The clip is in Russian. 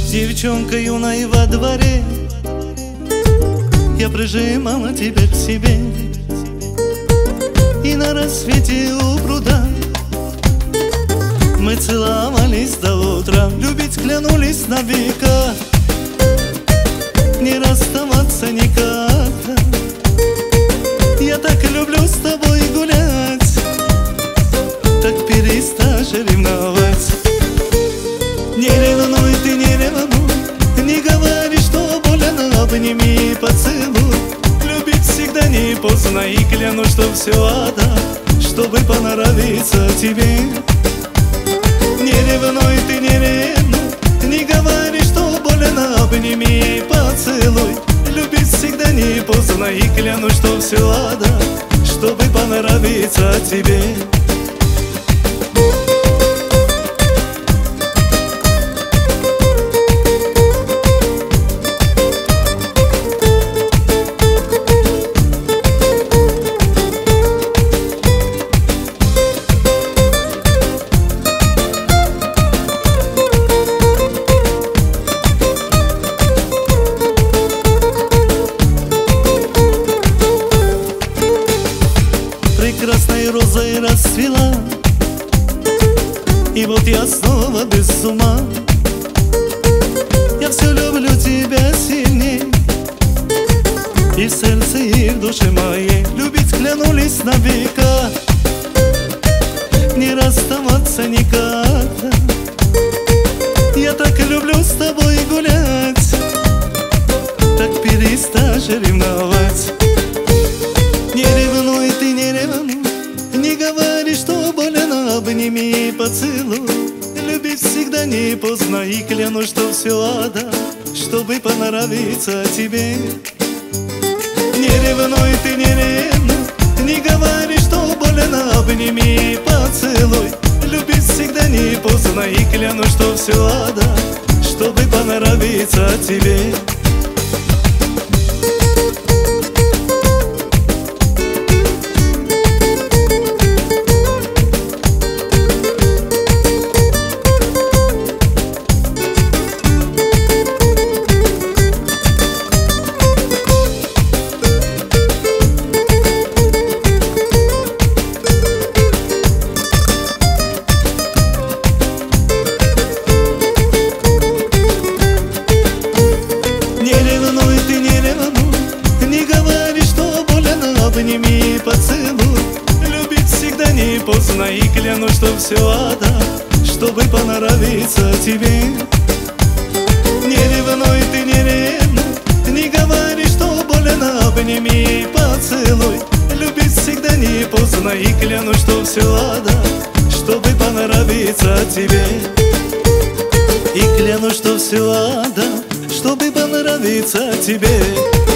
Девчонка юная во дворе, я прижимала тебя к себе. И на рассвете у пруда мы целовались до утра. Любить клянулись на века, не расставаться никогда. Я так люблю с тобой гулять, так пересташь ревновать. Не ревнуй, ты не ревнуй, не говори, что больно, обними и поцелуй. Любить всегда не поздно, и клянусь, что все отдам, чтобы понравиться тебе. Не ревнуй, ты не ревнуй, не говори, что больно, обними и поцелуй. Любить всегда не поздно, и клянусь, что все отдам, чтобы понравиться тебе. Прекрасной розой расцвела, и вот я снова без ума. Я все люблю тебя сильней, и в сердце, и в душе моей. Любить клянулись на века, не расставаться никогда. Я так люблю с тобой гулять, так пересташь ревновать. Не ревнуй, ты не ревнуй, не говори, что больно, обними и поцелуй. Любить всегда не поздно, и клянусь, что все отдам, чтобы понравиться тебе. Не ревнуй, ты не ревнуй, не говори, что больно, обними и поцелуй. Любить всегда не поздно, и клянусь, что все отдам, чтобы понравиться тебе. Обними и поцелуй. Любить всегда не поздно, и клянусь, что все отдам, чтобы понравиться тебе. Не ревнуй, ты не ревнуй, не говори, что больно, обними и поцелуй. Любить всегда не поздно, и клянусь, что все отдам, чтобы понравиться тебе. И клянусь, что все отдам, чтобы понравиться тебе.